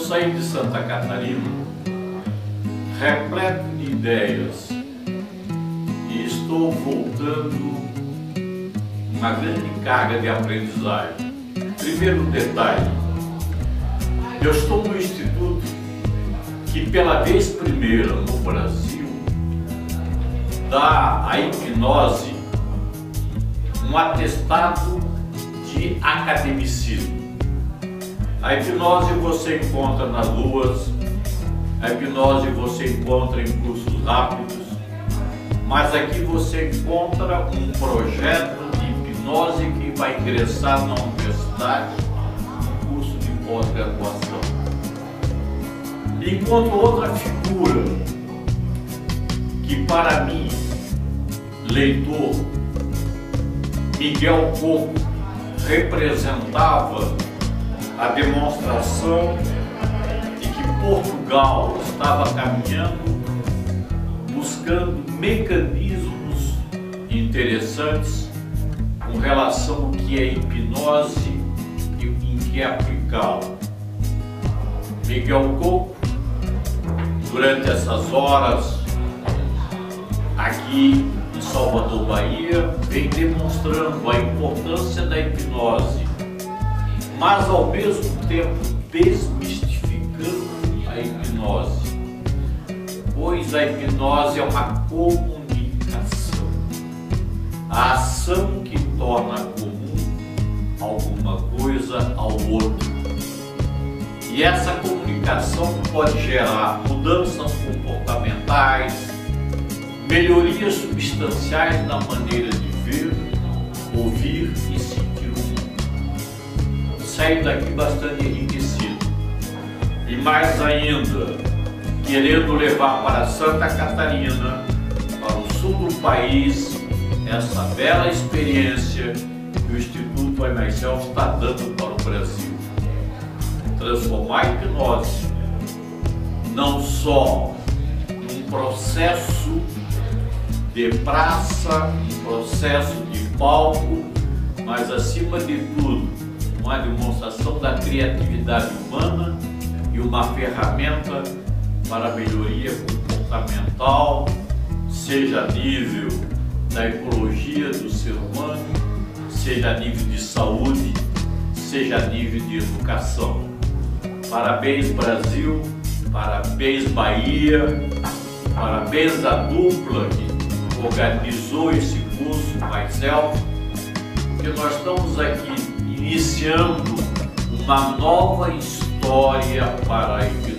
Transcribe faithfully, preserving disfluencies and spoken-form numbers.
saí de Santa Catarina repleto de ideias e estou voltando uma grande carga de aprendizagem. Primeiro detalhe, eu estou no instituto que pela vez primeira no Brasil dá à hipnose um atestado de academicismo. A hipnose você encontra nas ruas, a hipnose você encontra em cursos rápidos, mas aqui você encontra um projeto de hipnose que vai ingressar na universidade, um curso de pós-graduação. Encontro outra figura que para mim, leitor, Miguel Coco, representava a demonstração de que Portugal estava caminhando, buscando mecanismos interessantes com relação ao que é hipnose e em que é aplicá-la. Miguel Coco, durante essas horas aqui em Salvador, Bahia, vem demonstrando a importância da hipnose, mas ao mesmo tempo desmistificando a hipnose, pois a hipnose é uma comunicação, a ação que torna comum alguma coisa ao outro. E essa comunicação pode gerar mudanças comportamentais, melhorias substanciais na maneira de ver, ouvir e sentir o mundo. Saio daqui bastante enriquecido. E mais ainda, querendo levar para Santa Catarina, para o sul do país, essa bela experiência que o Instituto I M C está dando para o Brasil. Transformar a hipnose não só num processo de praça, um processo de palco, mas acima de tudo, uma demonstração da criatividade humana e uma ferramenta para a melhoria comportamental, seja a nível da ecologia do ser humano, seja a nível de saúde, seja a nível de educação. Parabéns, Brasil, parabéns, Bahia, parabéns à dupla que organizou esse curso, Myself, porque nós estamos aqui iniciando uma nova história para a hipnose.